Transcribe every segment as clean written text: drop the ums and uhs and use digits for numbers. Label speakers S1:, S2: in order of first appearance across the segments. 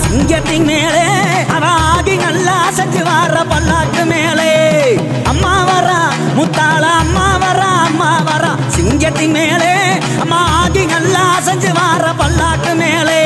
S1: சிங்கத்தின் மேலே அவ ஆகி நல்லா செஞ்சு வர பல்லாக்கு மேலே அம்மா வரா முத்தாள அம்மா வரா சிங்கத்தின் மேலே அம்மா ஆகி நல்லா செஞ்சு வர பல்லாக்கு மேலே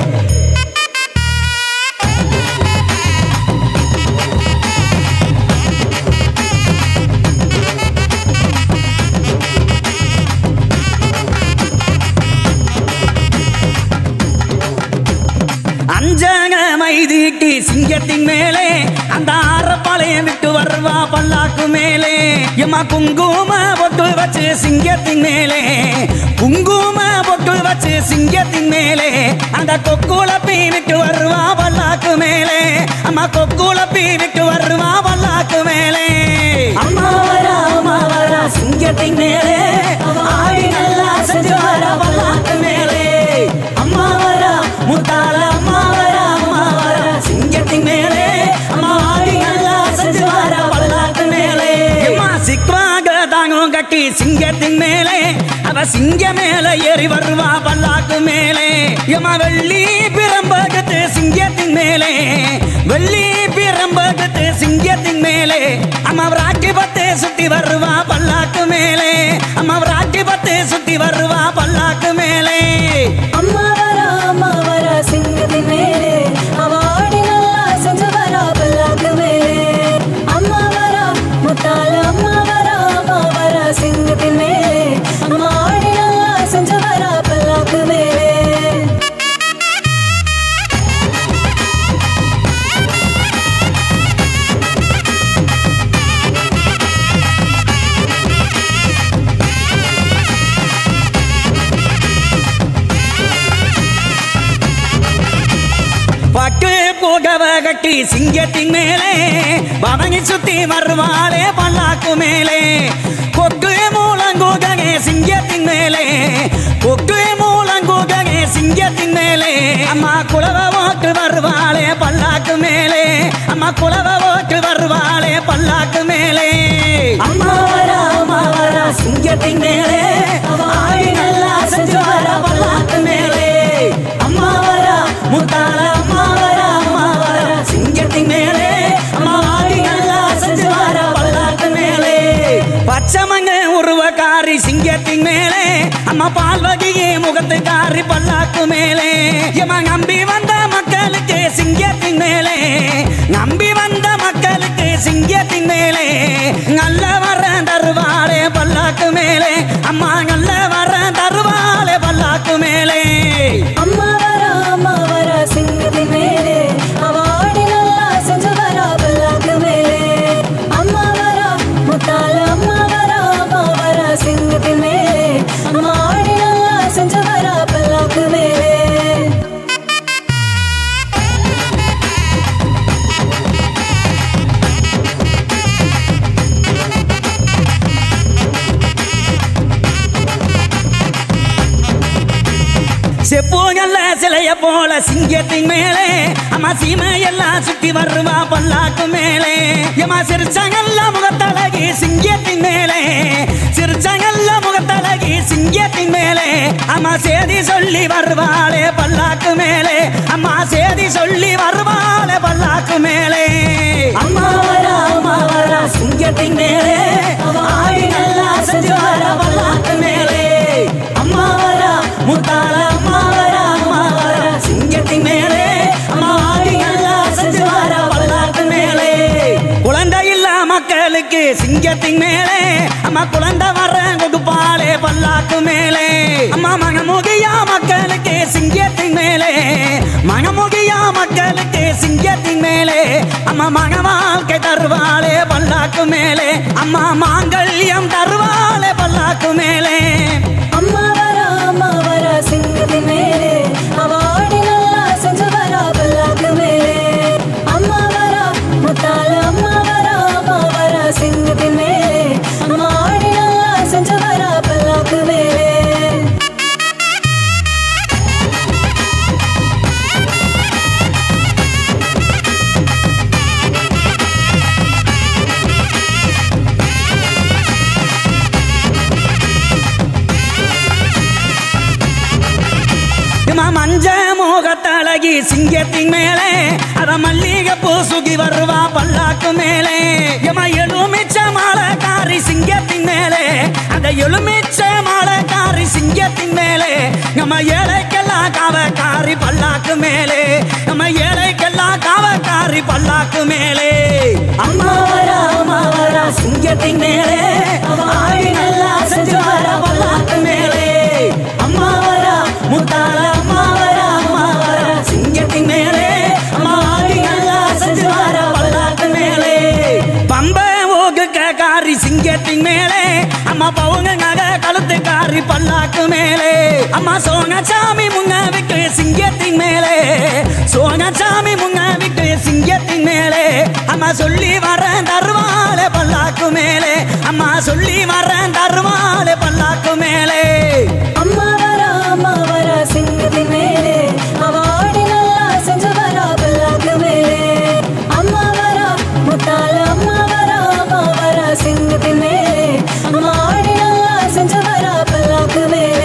S1: அஞ்சக மைதீட்டி சிங்கத்தின் மேலே அந்த ஆரப்பாளையம் விட்டு வருவா பல்லாக்கு மேலே எம்மா குங்கும பொட்டு வச்சு சிங்கத்தின் மேலே குங்கும பொட்டு வச்சு சிங்கத்தின் மேலே அந்த கொக்குளப்பி விட்டு வருவா பல்லாக்கு மேலே அம்மா கொக்குளப்பி விட்டு வருவா பல்லாக்கு மேலே அம்மா வரா சிங்கத்தின் மேலே ஆடி நல்லா செஞ்சு வர பல்லாக்கு மேலே அம்மா வரா முத்தாள அம்மா வரா சிங்கத்தின் மேலே அம்மா ஆடி நல்லா செஞ்சு வர பல்லாக்கு மேலே அம்மா சிக்வாக தாங்கும் கட்டி சிங்கத்தின் மேலே அவ சிங்க மேல ஏறி வருவா பல்லாக்கு மேலே எம்மா வெள்ளி பிரம்பகத்து சிங்கத்தின் மேலே வெள்ளி பிரம்பகத்து சிங்கத்தின் மேலே அம்மா ராக்கி பத்து சுத்தி வருவா பல்லாக்கு மேலே அம்மா ராக்கி பத்து சுத்தி வருவா பல்லாக்கு மேலே
S2: அம்மா வரா சிங்கத்தின் மேலே அவ ஆடி நல்லா செஞ்சு வரா பல்லாக்கு மேலே அம்மா வரா முத்தாள அம்மா வரா சிங்கத்தின் மேலே அம்மா ஆடி நல்லா செஞ்சு வரா பல்லாக்கு மேலே
S1: பட்டு புகவ கட்டி சிங்கத்தின் மேலே பவனி சுத்தி வருவாளே பல்லாக்கு மேலே கொக்கு மூலங்குகே சிங்கத்தின் மேலே கொக்கு மூலங்குகே சிங்கத்தின் மேலே அம்மா குலவ ஓட்டு வருவாளே பல்லாக்கு மேலே அம்மா குலவ ஓட்டு வருவாளே பல்லாக்கு மேலே அம்மா வரா சிங்கத்தின் மேலே ஆடி நல்லா செஞ்சு வர பல்லாக்கு மேலே அம்மா வரா முத்தாள அம்மா வரா சிங்கத்தின் மேலே அம்மா ஆடி நல்லா செஞ்சு வர பல்லாக்கு மேலே பச்சமங்க உருவக்காரி சிங்கத்தின் மேலே அம்மா பால்வகியே முகத்துக்காரி பல்லாக்கு மேலே எம்மா நம்பி வந்த மக்களுக்கு சிங்கத்தின் மேலே நம்பி வந்த மக்களுக்கு சிங்கத்தின் மேலே நல்ல வர தருவாளே பல்லாக்கு மேலே அம்மா நல்ல வர தருவாளே பல்லாக்கு மேலே
S2: அம்மா வரா சிங்கத்தின் மேலே அவ ஆடி நல்லா செஞ்சு வரா பல்லாக்கு மேலே அம்மா வரா முத்தாள அம்மா வரா சிங்கத்தின் மேலே அம்மா ஆடி நல்லா செஞ்சு வரா பல்லாக்கு மேலே
S1: செப்போகல்ல சிலைய போல சிங்கத்தின் மேலே அம்மா சீமையெல்லாம் சுத்தி வருவா பல்லாக்கு மேலே எம்மா சிரிச்சங்கல்ல முகத்தழகி சிங்கத்தின் மேலே சிரிச்சங்கல்ல முகத்தழகி சிங்கத்தின் மேலே அம்மா சேதி சொல்லி வருவாளே பல்லாக்கு மேலே அம்மா சேதி சொல்லி வருவாளே பல்லாக்கு மேலே அம்மா வரா சிங்கத்தின் மேலே ஆடி நல்லா செஞ்சு வர பல்லாக்கு மேலே அம்மா வரா முத்தாள அம்மா வரா சிங்கத்தின் மேலே அம்மா ஆடி நல்லா செஞ்சு வர பல்லாக்கு மேலே குழந்தை இல்ல மக்களுக்கு சிங்கத்தின் மேலே அம்மா குழந்தை வர கொடுப்பாளே பல்லாக்கு மேலே அம்மா மனமுகியா மக்களுக்கு சிங்கத்தின் மேலே மனமுகியா மக்களுக்கு சிங்கத்தின் மேலே அம்மா மன வாழ்க்கை தருவாளே பல்லாக்கு மேலே அம்மா மாங்கல்யம் தருவாளே பல்லாக்கு மேலே
S2: அம்மா வரா சிங்கத்தின் மேலே அவ ஆடி நல்லா செஞ்சு வரா பல்லாக்கு மேலே அம்மா வரா முத்தாள அம்மா வரா சிங்கத்தின் மேலே அம்மா ஆடி நல்லா செஞ்சு வரா பல்லாக்கு மேலே
S1: முகத்தழகி சிங்கத்தின் மேலே அத மல்லிகை பூ சுகி வருவா பல்லாக்கு மேலே எம எலுமிச்ச மாலைக்காரி சிங்கத்தின் மேலே அந்த எலுமிச்ச மாலைக்காரி சிங்கத்தின் மேலே நம்ம ஏழைக்கெல்லாம் காவக்காரி பல்லாக்கு மேலே நம்ம ஏழைக்கெல்லாம் காவக்காரி பல்லாக்கு மேலே அம்மா வரா சிங்கத்தின் மேலே ஆடி நல்லா செஞ்சு வர பல்லாக்கு மேலே அம்மா வரா முத்தால அம்மா வரா சிங்கத்தின் மேலே அம்மா ஆடி நல்லா செஞ்சு வர பல்லாக்கு மேலே பம்பை காரி சிங்கத்தின் மேலே அம்மா பவுங்க நகை கழுத்துக்காரி பல்லாக்கு மேலே அம்மா சோங்கசாமி முன்ன விட்டு சிங்கத்தின் மேலே சோங்கசாமி முன்ன விட்டு சிங்கத்தின் மேலே அம்மா சொல்லி வர தருவாளே பல்லாக்கு மேலே அம்மா சொல்லி வர தருவாளே பல்லாக்கு மேலே
S2: அம்மா வரா சிங்கத்தின் மேலே அவ ஆடி நல்லா செஞ்சு வரா பல்லாக்கு மேலே அம்மா வரா முத்தால அம்மா வரா சிங்கத்தின் மேலே அம்மா ஆடி நல்லா செஞ்சு வரா பல்லாக்கு மேலே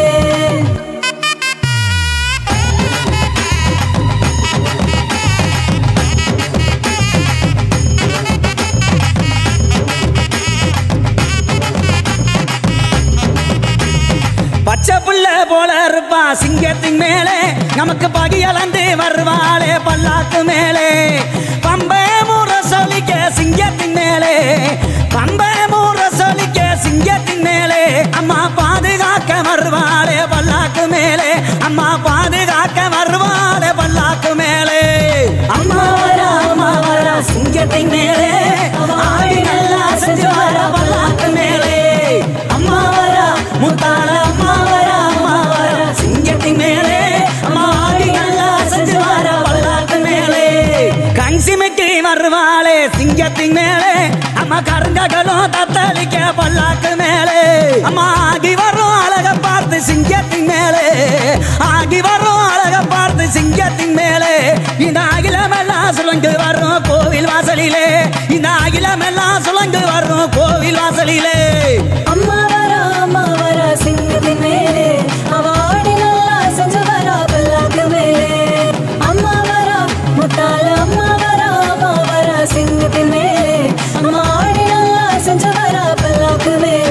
S1: பச்சை புள்ள போல இருப்பா சிங்கத்தின் மேலே நமக்கு பகியலந்து வருவாளே பல்லாக்கு மேலே பம்பை மூற சொல்லிக்க சிங்கத்தின் மேலே பம்பை மூற சொல்லிக்க சிங்கத்தின் மேலே அம்மா பாதுகாக்க வருவாளே பல்லாக்கு மேலே அம்மா பாதுகாக்க வருவாளே பல்லாக்கு மேலே அம்மா வரா சிங்கத்தின் மேலே ஆடி நல்லா செஞ்சு வர பல்லாக்கு மேலே அம்மா வரா முத்தால அம்மா வரா சிங்கத்தின் மேலே அம்மா ஆடி நல்லா செஞ்சு வர பல்லாக்கு மேலே கஞ்சிமைக்கு வருவாளே சிங்கத்தின் மேலே அம்மா கருங்ககளும் தத்தளிக்க பல்லாக்கு மேலே அம்மா ஆகி வரும் அழக பார்த்து சிங்கத்தின் மேலே ஆகி வரும் அழக பார்த்து சிங்கத்தின் மேலே இந்த அகிலமெல்லாம் சுழங்கு வரும் கோவில் வாசலிலே இந்த அகிலமெல்லாம் சுழங்கு வரும் கோவில் வாசலிலே
S2: அம்மா வரா சிங்கத்தின் மேலே அவ ஆடி நல்லா செஞ்சு வரா பல்லாக்கு மேலே அம்மா வரா முத்தால அம்மா வரா சிங்கத்தின் மேலே அம்மா ஆடி நல்லா செஞ்சு வரா பல்லாக்கு மேலே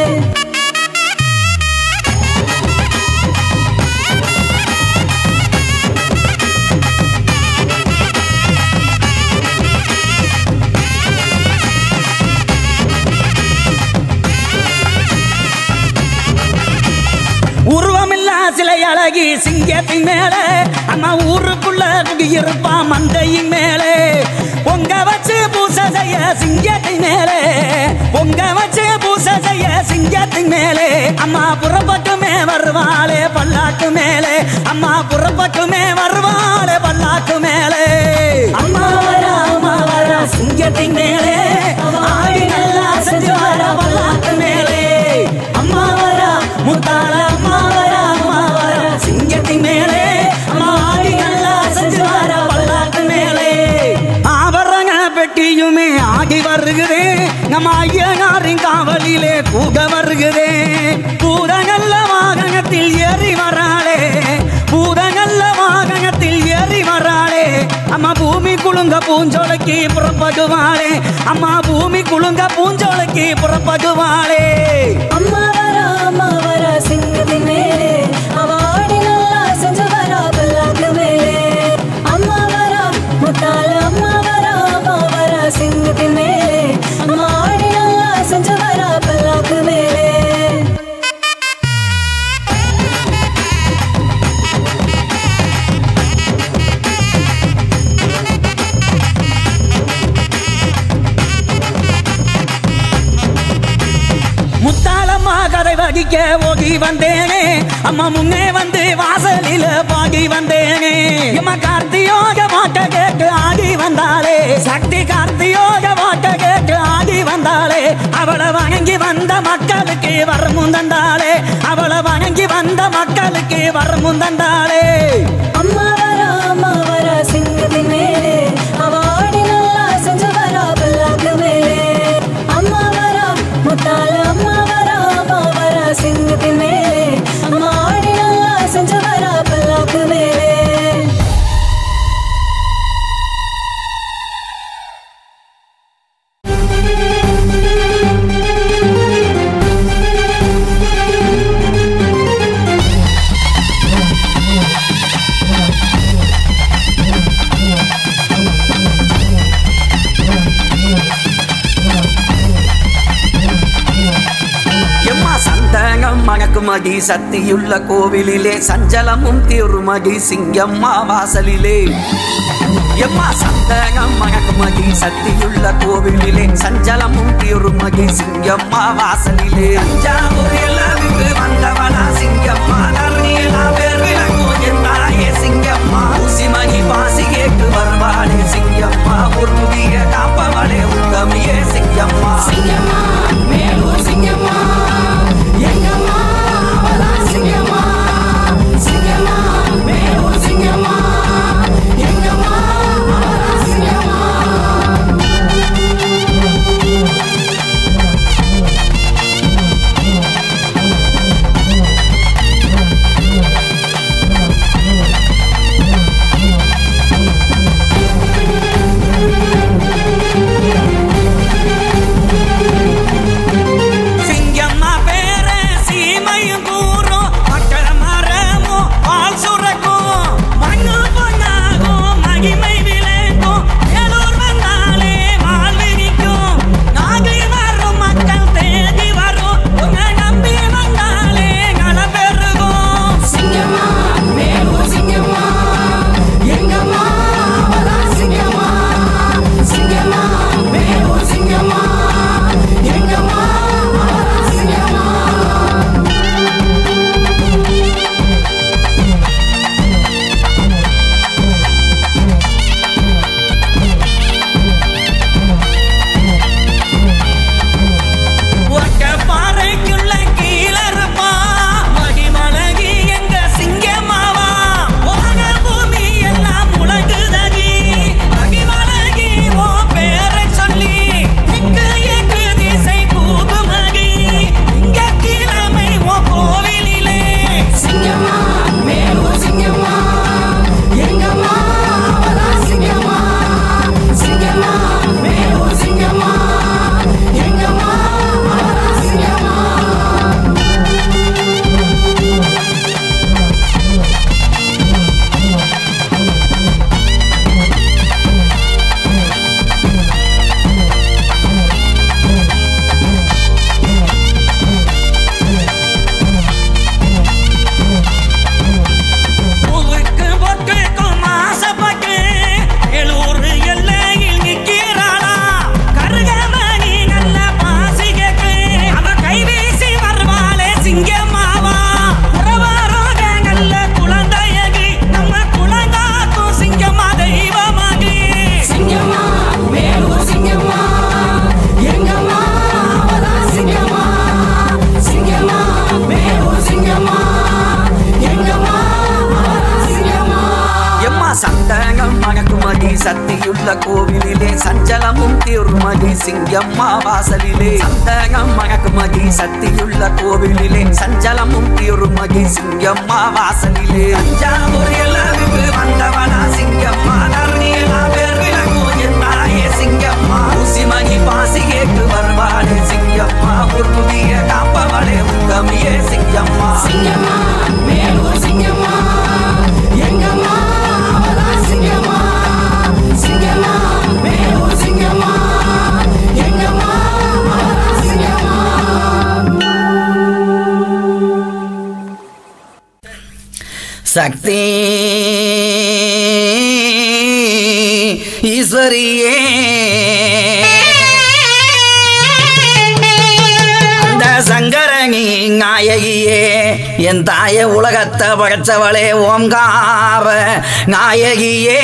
S1: உருவமில்லா சிலை அழகி சிங்கத்தின் மேலே அம்மா ஊருக்குள்ள குடியிருப்பா மந்தையின் மேலே பொங்க வச்சு பூசை செய்ய சிங்கத்தின் மேலே பொங்க வச்சு பூசை செய்ய சிங்கத்தின் மேலே அம்மா புறப்பட்டுமே வருவாளே பல்லாக்கு மேலே அம்மா புறப்பட்டுமே வருவாளே பல்லாக்கு மேலே அம்மா வரா சிங்கத்தின் மேலே ஆடி நல்லா செஞ்சு வர பல்லாக்கு மேலே அம்மா வரா முத்தால அம்மா வரா சிங்கத்தின் மேலே அம்மா ஆடி நல்லா செஞ்சு வர பல்லாக்கு மேலே ஆபரண பெட்டியுமே ஆடி வருகிறே நம்ம ஐயனாரின் காவலிலே கூக வருகிறே பூதங்கல்ல வாகனத்தில் ஏறி வராளே பூதங்கல்ல வாகனத்தில் ஏறி வராளே அம்மா பூமி குலுங்க பூஞ்சோலைக்கு புறப்படுவாளே அம்மா பூமி குலுங்க பூஞ்சோலைக்கு புறப்படுவாளே
S2: அம்மா வரா சிங்கத்தின் மேலே அவ ஆடி நல்லா செஞ்சு வரா பல்லாக்கு மேலே அம்மா வரா முத்தால அம்மா வரா சிங்கத்தின் மேலே அம்மா ஆடி நல்லா செஞ்சு வரா பல்லாக்கு மேலே
S1: முத்தாளம்மா கதை வகிக்க ஓகி வந்தேனே அம்மா முன்னே வந்து வாசலில பாடி வந்தேனே அம்மா கார்த்தியோக வாட்ட கேட்டு ஆடி வந்தாளே சக்தி கார்த்தியோக வாட்ட கேட்டு ஆடி வந்தாளே அவளை வணங்கி வந்த மக்களுக்கு வரமும் தந்தாளே அவளை வணங்கி வந்த மக்களுக்கு வரமும் தந்தாளே
S2: அம்மா வரா சிங்கத்தின் மேலே அவ ஆடி நல்லா செஞ்சு வரா பல்லாக்கு மேலே அம்மா வரா முத்தால அம்மா வரா சிங்கத்தின் மேலே அம்மா ஆடி நல்லா செஞ்சு வரா பல்லாக்கு மேலே
S3: மயக்குமடி சக்தியுள்ள கோவிலிலே சஞ்சலமும் தீருமடி சிங்கம்மா வாசலிலே எம்மா சந்தகம் மயக்குமடி சக்தியுள்ள கோவிலிலே சஞ்சலமும் தீருமடி சிங்கம்மா வாசலிலே தஞ்சாவூரில் வந்தவனா சிங்கம்மா தரணியிலா பேர் விளங்கும் என் தாயே சிங்கம்மா ஊசிமணி பாசி கேட்டு வருவாளே சிங்கம்மா ஒரு புதிய காப்பவளே உத்தமியே சிங்கம்மா
S2: சிங்கம்மா மேலூர் சிங்கம்மா எங்கம்மா அவளா சிங்கம்மா சிங்கம்மா மேலூர் சிங்கம்மா எங்கம்மா அவளா சிங்கம்மா
S3: சக்தியுள்ள கோவிலிலே சஞ்சலமும் தீருமடி சிங்கம்மா வாசலிலே சந்தகம் மயக்குமடி சக்தியுள்ள கோவிலிலே சஞ்சலமும் தீருமடி சிங்கம்மா வாசலிலே தஞ்சாவூரில் வந்தவனா சிங்கம்மா தரணியிலா பேர் விளங்கும் என் தாயே சிங்கம்மா ஊசிமணி பாசி கேட்டு வருவாளே சிங்கம்மா ஒரு புதிய காப்பவளே உத்தமியே சிங்கம்மா
S2: சிங்கம்மா மேலூர் சிங்கம்மா எங்கம்மா அவளா சிங்கம்மா சிங்கம்மா மேலூர் சிங்கம்மா எங்கம்மா அவளா சிங்கம்மா
S3: சக்தி ஈஸ்வரியே அந்த சங்கரணி நாயகியே என் தாய உலகத்தை படைச்சவளே ஓங்கார நாயகியே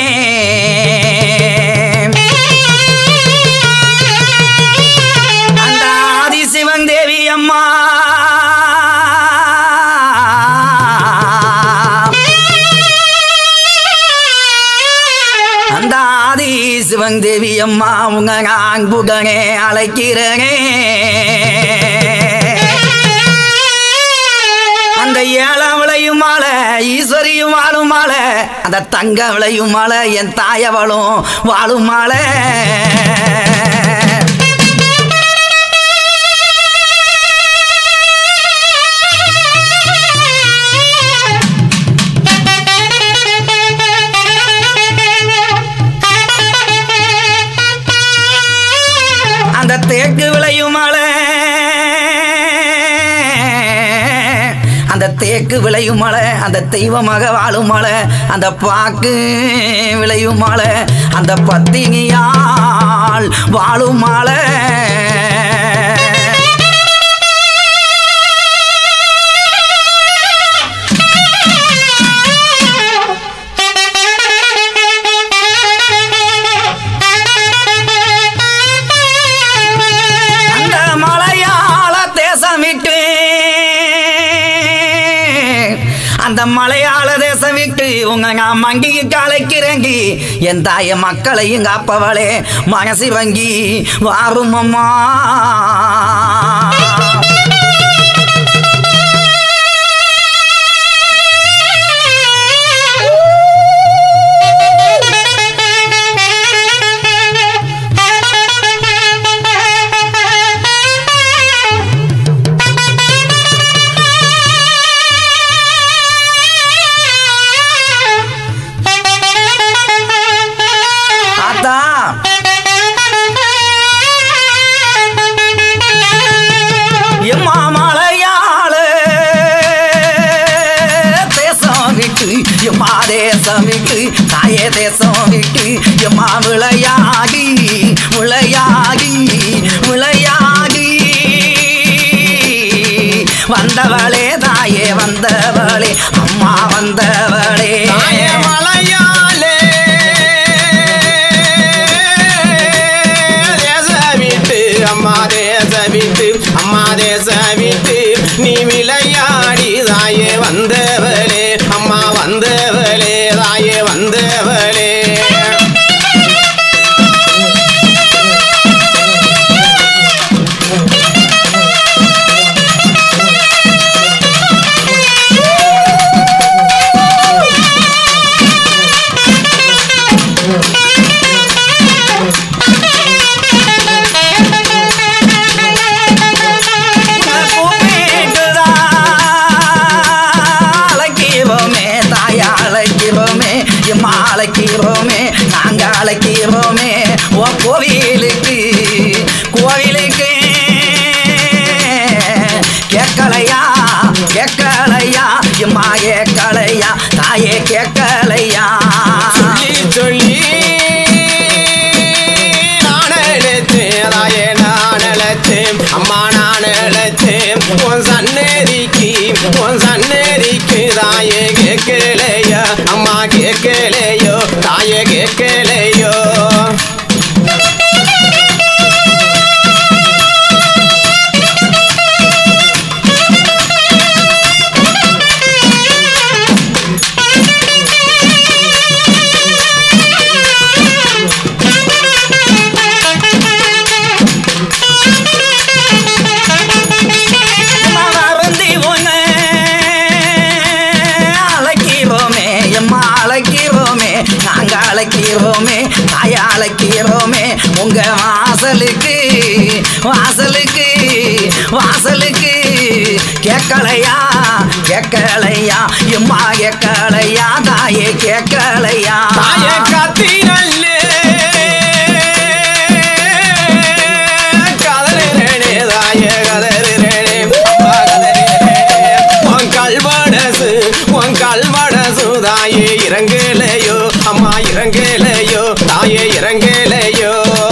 S3: அந்த ஆதிசிவன் தேவி அம்மா அந்த ஆதிசிவன் தேவி அம்மா உங்க அன்புடனே அழைக்கிறனே அந்த ஏழவளையும் மாலை ஈஸ்வரியும் வாழும் மாலை அந்த தங்க விளையும் மாலை என் தாயவளும் வாழும் மாலை அந்த தேக்கு விளையும் மாலை தேக்கு விளையும் மலை அந்த தெய்வமாக வாழும் மலை அந்த பாக்கு விளையும் மலை அந்த பத்தினியால் வாழும் மலை அந்த மலையாள தேசம் விட்டு உங்க மங்கிக்கு கலைக்கிறங்கி என் தாய மக்களையும் காப்பவளே மனசு வங்கி வாரும் அம்மா தேசம் விட்டு தாயே தேசம் விட்டு எம்மா விளையாடி விளையாடி விளையாடி வந்தவளே தாயே வந்தவளே அம்மா வந்தவளே
S4: மலையாளே தேசம் விட்டு அம்மா தேசம் விட்டு அம்மா தேசம் விட்டு நீ விளையாடி தாயே வந்தவளே அம்மா வந்தவளே தாயே வந்தவளே
S3: அழைக்கிறோமே நாங்க அழைக்கிறோமே ஓ கோவிலுக்கு கோவிலுக்கு கேட்கலையா கேட்கலையா எம்மா கேட்கலையா தாயே கேட்கலையா
S4: சொல்லி சொல்லி நான் அழைத்தேன் தாயே நான் அழைத்தேன் அம்மா நான் அழைத்தேன் உன் சன்னதிக்கு தாயே கேட்கலையா அம்மா கேட்கலையோ தாயே கேட்கலையோ
S3: அழைக்கிறோமே தாய அழைக்கிறோமே உங்க வாசலுக்கு வாசலுக்கு வாசலுக்கு கேட்கலையா கேட்கலையா எம்மா கேட்கலையா தாயே கேட்கலையா
S4: தாயே கத்திரல்லே கதறினே தாயே கதறினே உன் கல்வடசு தாயே இறங்கலையோ அம்மா இறங்கலையோ தாயே இறங்கலையோ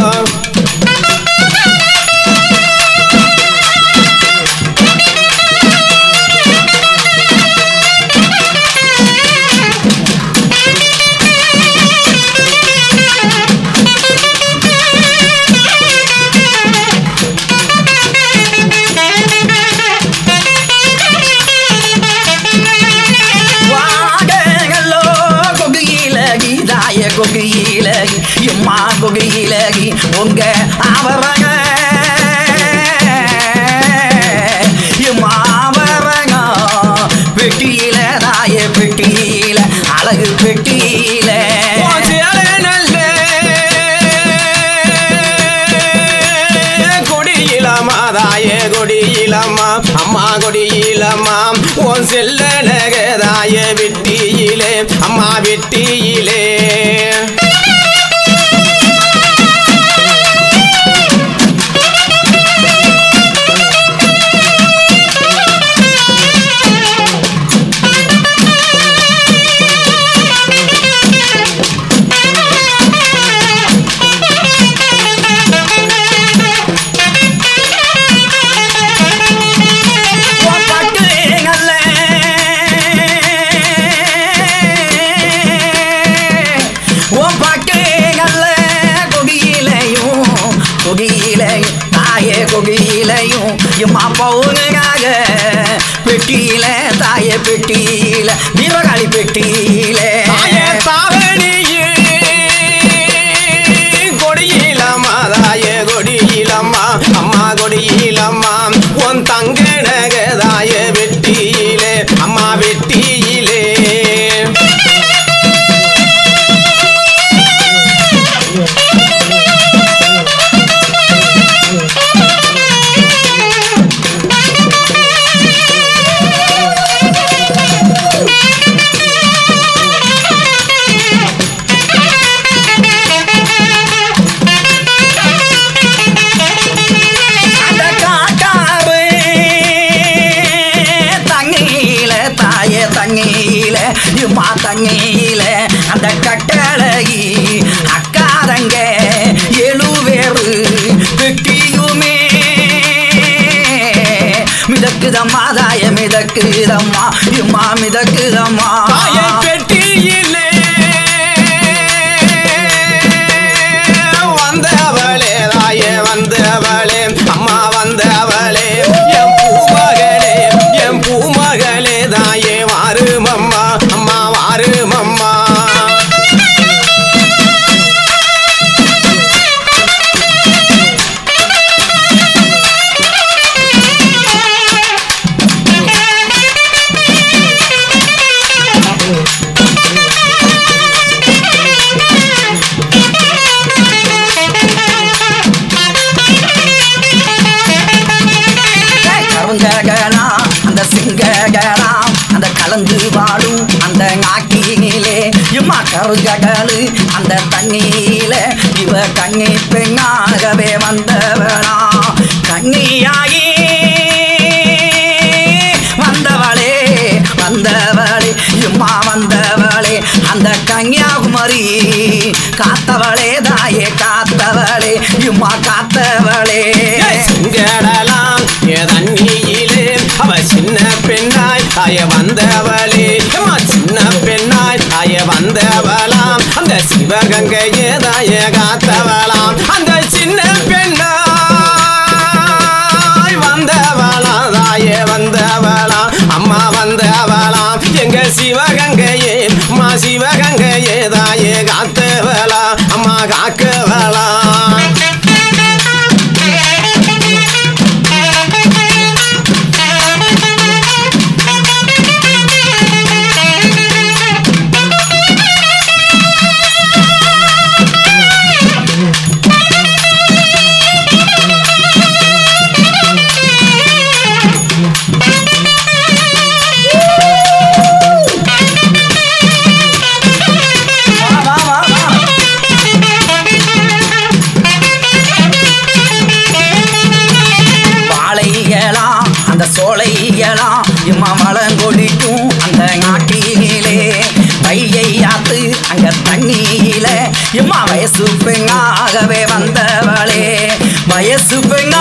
S3: கொகியிலகி எம்மா கொகியிலகி உங்க அவரங்க எம்மா அவரங்க பெட்டியில தாய பெட்டியில அழகு பெட்டியில
S4: கொடியிலம்மா தாயே கொடியிலம்மா அம்மா கொடியிலம்மா உன் செல்ல நகதாய வெட்டியிலே அம்மா வெட்டியிலே
S3: வீரகாளி பெட்டியிலே
S4: தாவணியே கொடியிலம்மா தாய கொடியிலம்மா அம்மா கொடியிலம்மா உன் தங்க நகதாய வெட்டியிலே அம்மா வெட்டியிலே
S3: தண்ணியில இம்மா தண்ணியில அந்த கட்டழகி அக்காதங்க 7 பேரு வெட்டியுமே மிதக்குதம்மா தாய மிதக்குதம்மா இம்மா மிதக்குதம்மா
S4: பெட்டியிலே வந்தவளே தாய வந்தவளே அம்மா வந்தவளே என் பூமகளே தாயே வாருமம்மா அம்மா வாருமம்மா
S3: கருங்ககனா அந்த சிங்ககனா அந்த கலந்து வாழும் அந்த நாட்டினிலே இம்மா கருங்ககலு அந்த தண்ணியில இவ கண்ணி பெண்ணாகவே வந்தவனா கண்ணியாகி வந்தவளே வந்தவளே இம்மா வந்தவளே அந்த கன்னியாகுமரி காத்தவளே தாயே காத்தவளே இம்மா காத்தவளே
S4: சிங்கடலாம் தண்ணியிலே அவ சின்ன பெண்ணாய் தாய வந்தவளே சின்ன பெண்ணாய் தாய வந்தவளாம் அந்த சிவகங்கையே தாய காத்தவளாம் அந்த சின்ன பெண்ணாய் வந்தவளாம் தாய வந்தவளாம் அம்மா வந்தவளாம் எங்க சிவகங்கையே அம்மா சிவகங்கையே தாய காத்தவளா அம்மா காக்கவளாம்
S3: அந்த சோலையெல்லாம் இம்மா மலங்கொடிக்கும் அந்த நாட்டினிலே வையை ஆத்து அங்க தண்ணியில இம்மா வயசு பெண்ணாகவே வந்தவளே வயசு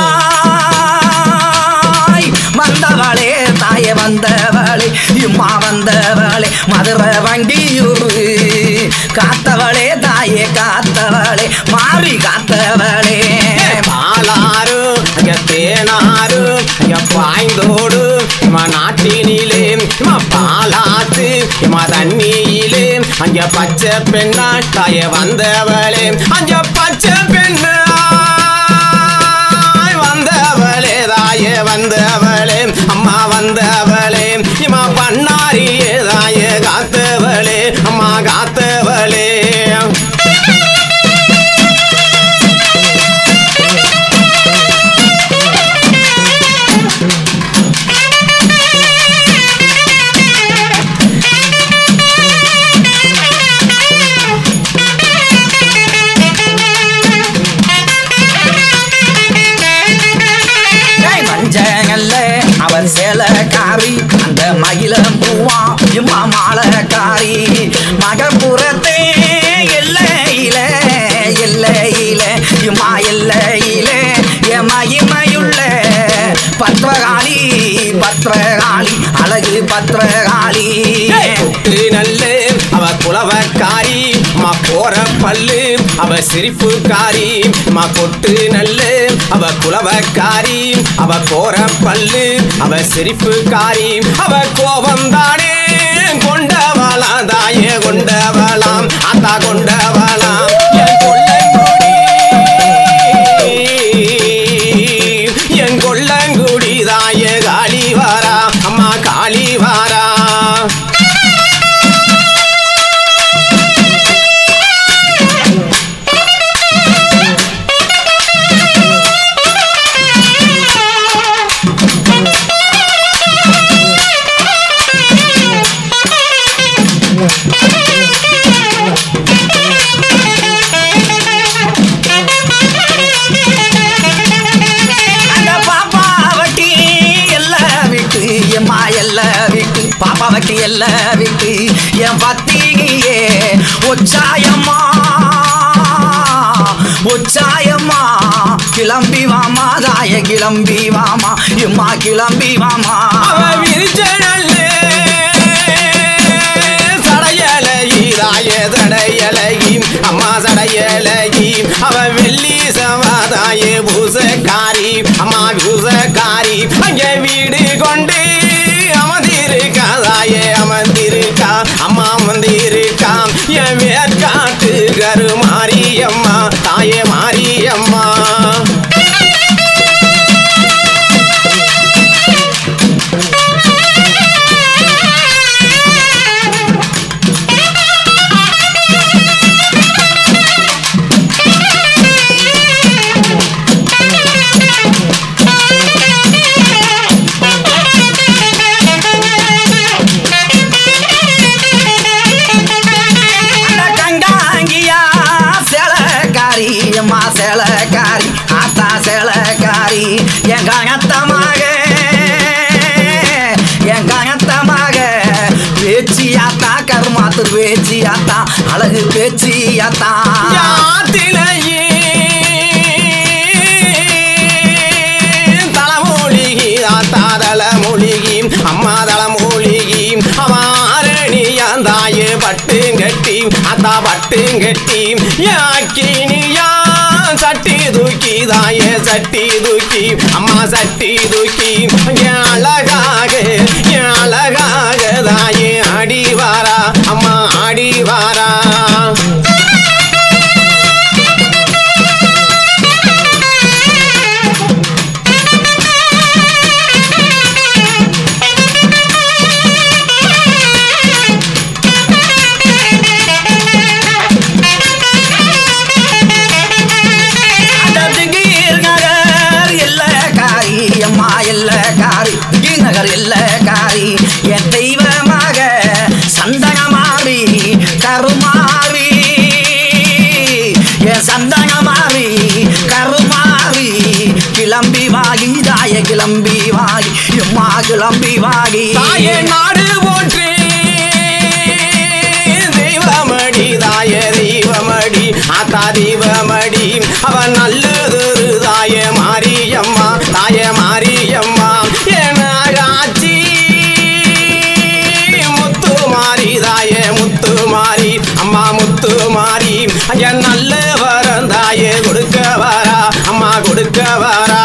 S3: பெண்ணாய் வந்தவளே தாய வந்தவளே இம்மா வந்தவளே மதுரை வண்டியூர் காத்தவளே தாயே காத்தவளே மாறி காத்தவளே
S4: பாலாறு தேனாறு பாய்ந்தோடு நாட்டினிலே பாலாத்து தண்ணியிலே அங்க பச்சை பெண்ணா தாய வந்தவளே அங்க பச்சை பெண்ணா வந்தவளே தாய வந்தவளே அம்மா வந்தவளே இம்மா பண்ணாரியே தாய காத்தவளே அம்மா காத்தவளே
S3: அவன் சேலக்காரி அந்த மகிழம் பூவா இம்மா மாலக்காரி மகபுரத்தே எல்லையில எல்லையில இம்மா எல்லையில மகிமையுள்ள பத்ரகாளி பத்ரகாளி அழகு பத்ரகாளி
S4: நல்ல அவ குலவக்காரி மா போற பல்லு அவ சிரிப்புக்காரி மா கொட்டு நல்ல அவ குலவக்காரி அவ போற பல்லு அவ சிரிப்புக்காரி அவ கோபம் தானே என் கொண்டவளாம் தாயே கொண்டவளாம் அத்தா கொண்டவளாம் என் கொள்ளங்குடி என் கொள்ளங்குடி தாயே காளி வாரா அம்மா காளி வாரா
S3: பாப்பாவட்டி எல்லாம் விட்டு என் பத்தினியே உச்சாயம்மா உச்சாயம்மா கிளம்பி வாமா தாய கிளம்பி வாமா எம்மா கிளம்பி வாமா
S4: விரிச்சடல்லே சடையலகி தாய தடையலகி அம்மா சடையலகி அவ வெள்ளி சமாதாயே பூசக்காரி அம்மா பூசக்காரி அங்கே வீடு கொண்டு அமர்ந்திருக்காதாயே அமர்ந்திருக்கா அம்மா அமர்ந்திருக்கா என் வேற்காட்டு கரு மாரியம்மா தாயே மாரியம்மா
S3: சேலக்காரி ஆத்தா சேலக்காரி என் கணத்தமாக பேச்சியாத்தா கருமாத்து பேச்சியாத்தா அழகு பேச்சியாத்தா
S4: தலைமொழிகி ஆத்தா தலைமொழிகி அம்மா தலைமொழிகி அவன் தாயே பட்டும் கட்டி அத்தா பட்டும் கட்டி யாக்கினியா சட்டி தூக்கி தாயே சட்டி தூக்கி அம்மா சட்டி தூக்கி அழகாக தாயே ஆடி வாரா அம்மா ஆடி வாரா
S3: காரி என் தெய்வமாக சந்தனமாரி கருமாரி என் சந்தனமாரி கருமாரி கிளம்பி வாகி தாய கிளம்பி வாகி எம்மா கிளம்பி வாகி
S4: தாயே நாடு போற்றி தெய்வமடி தாய தெய்வமடி ஆத்தா தெய்வமடி அவன் நல்லதொரு தாய மாரியம்மா தாய மாரியம்மா ஏனாகாச்சி முத்து மாறி தாய முத்து மாறி அம்மா முத்து மாறி என் நல்ல வரம் தாயே கொடுக்க வாரா அம்மா கொடுக்க வாரா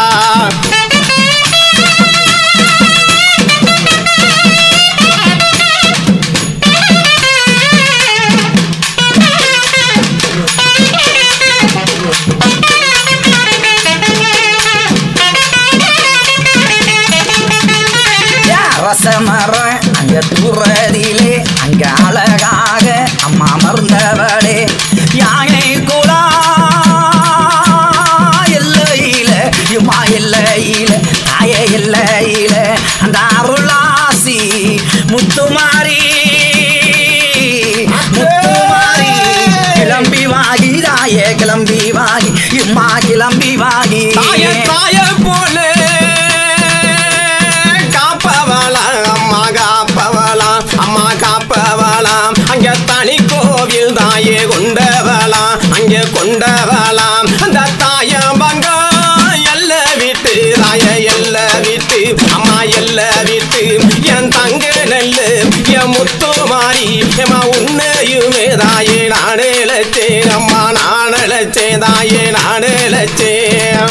S3: ரசமரம் அங்க தூரதிலே அங்க அழகாக அம்மா அமர்ந்தவளே யானை குலா எல்லையில இம்மா எல்லையில தாய எல்லையில அந்த அருளாசி முத்துமாரி முத்துமாரி கிளம்பி வாகி தாய கிளம்பி வாகி இம்மா கிளம்பி வாகி
S4: தாய போல அம்மா காப்பவளாம் அங்க தனி கோவில் தாயே கொண்டவளாம் அங்கே கொண்டவளாம் அந்த தாய பங்கா எல்ல விட்டு தாய எல்ல விட்டு அம்மா எல்ல விட்டு என் தங்க நெல்லு என் முத்து மாறி எம்மா உன்னையுமே தாயே நானே லச்சேன் அம்மா நானே லச்சேன் தாயே நானே லச்சேன்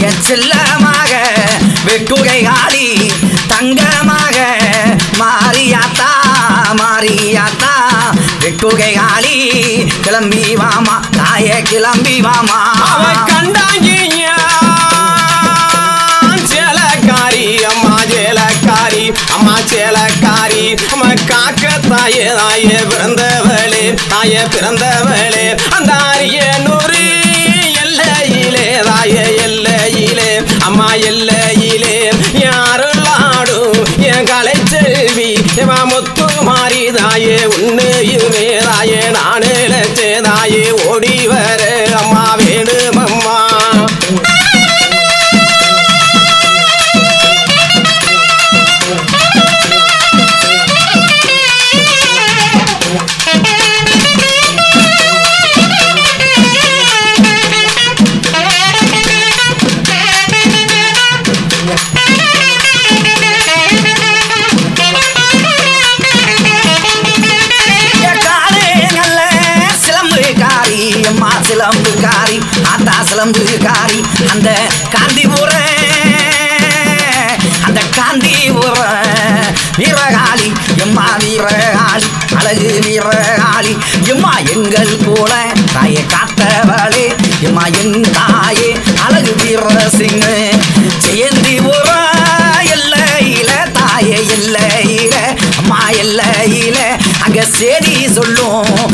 S3: என் செல்லமாக வெட்டுகை காளி தங்கமாக மாரியாத்தா மாரியாத்தா வெட்டுகை காளி கிளம்பி வாமா தாயே கிளம்பி வாமா
S4: கண்டாங்கியா சேலக்காரி அம்மா சேலக்காரி அம்மா சேலக்காரி அம்மா காக்க தாயே தாயே பிறந்தவளே தாயே பிறந்தவளே அந்த அரியனூரு எல்லையிலே தாயே எல்லையிலே அம்மா எல்லையிலே யாருளாடும் என் கலை செல்வி முத்து மாறி தாயே உன்னையுமே தாயே நானே லட்சே தாயே ஓடி வர அம்மா வேணும் அம்மா
S3: சிலம்புக்காரி ஆத்தா சிலம்புக்காரி அந்த காந்திபுர வீரகாளி எம்மா வீரகாளி அழகு வீரகாளி எம்மா எங்கள் போல தாயை காத்தவளே எம்மா என் தாயே அழகு வீரசிங்க ஜெயந்தி உர எல்லையில தாயே எல்லையில அம்மா எல்லையில அங்க சேதி சொல்லும்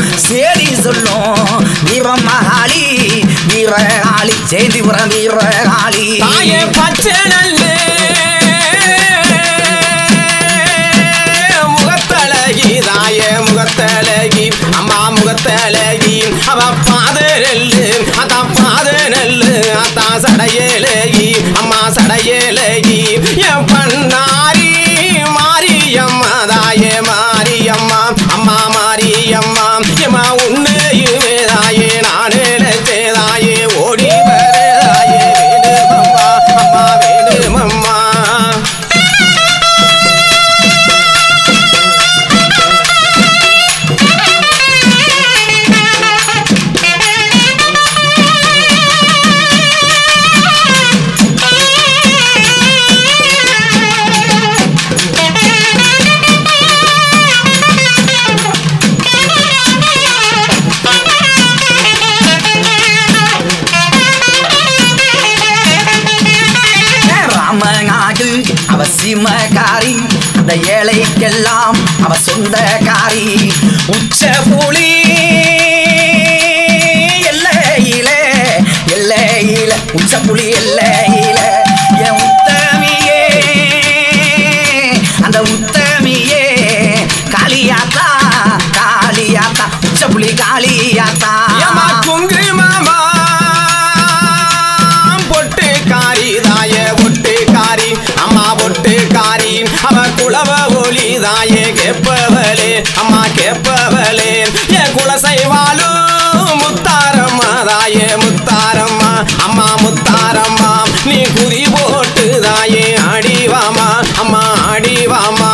S3: வீரமகாளி வீரகாளி ஜெயந்திபுரம் வீரகாளி
S4: தாயே பச்சை நல்லே முகத்தழகி தாயே முகத்தழகி அம்மா முகத்தழகி அவ பாதரல்லு அத்தா பாதநல்லு அத்தா சடையலகி அம்மா சடையலகி என் பண்ணாரி மாரியம்மா தாயே மாரியம்மா அம்மா மாரியம்மா எம்மா உன்னையுமே தாயே நானே லட்சே தாயே ஓடி வர தாயே வேணுமம்மா அம்மா வேணுமம்மா
S3: அவ சிமகாரி அந்த ஏழைக்கெல்லாம் அவ சொந்தக்காரி உச்ச புலி எல்லையிலே எல்லையில உச்ச புலி எல்லையில என் உத்தமியே அந்த உத்தமியே காளியாத்தா காளியாத்தா உச்ச புலி காளியாத்தா
S4: குங்கு மாமா பொட்டுக்காரி தாயே பொட்டுக்காரி அம்மா பொட்டுக்காரி அவ குலவ ஒளி தாயே கேப்பவளே அம்மா கேப்பவளே என் குலசைவாலும் முத்தாரம்மா தாயே முத்தாரம்மா அம்மா முத்தாரம்மா நீ குறி போட்டு தாயே அடிவாமா அம்மா அடிவாமா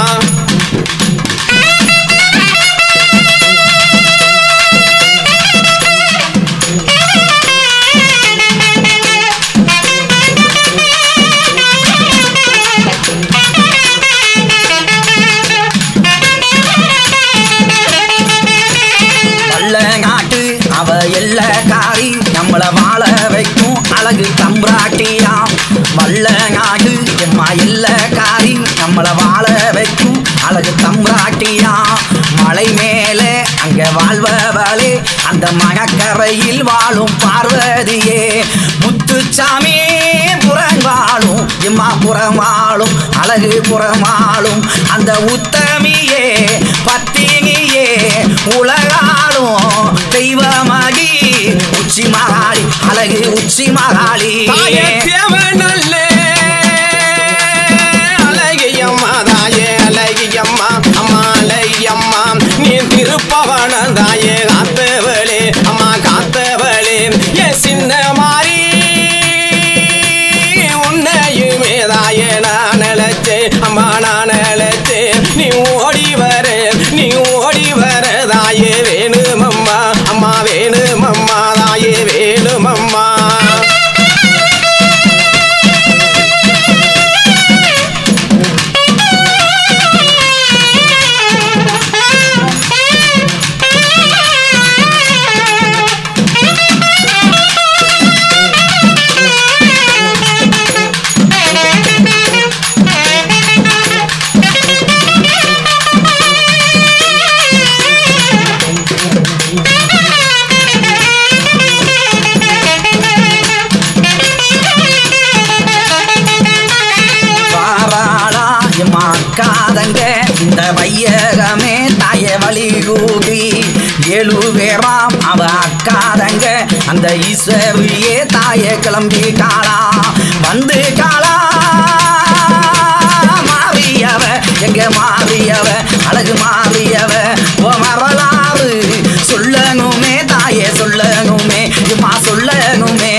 S3: அவ எல்லக்காரி நம்மள வாழ வைக்கும் அழகு தம்பிராட்டியா வல்ல நாடு எம்மா எல்லக்காரி நம்மள வாழ வைக்கும் அழகு தம்பிராட்டியா மலை மேலே அங்க வாழ்பவளே அந்த மணக்கரையில் வாழும் பார்வதியே முத்துச்சாமி புறங்காலும் எம்மா புறமாளும் அழகு புறமாளும் அந்த உத்தமியே பத்தினியே உலகாலும் தெய்வமடி உச்சி மகாளி அழகு உச்சி மகாளி
S4: தேவனல்லே அழகியம்மா தாயே அழகியம்மா அம்மா அழகியம்மா நீ திருப்பவன தாயே காத்தவளே அம்மா காத்தவளே என் சின்ன மாறி உன்னையுமே தாயே நான் அழைச்சே அம்மா நான் அழைச்சே நீ ஓடி வர தாயே வேணுமம்மா அம்மா வேணுமம்மா தாயே வேணுமம்மா
S3: அந்த ஈஸ்வரியே தாயே கிளம்பிட்டாளா வந்து காலா மாறியவ எங்க மாறியவ அழகு மாறியவ ஓ வரலாறு சொல்லணுமே தாயே சொல்லணுமே இம்மா சொல்லணுமே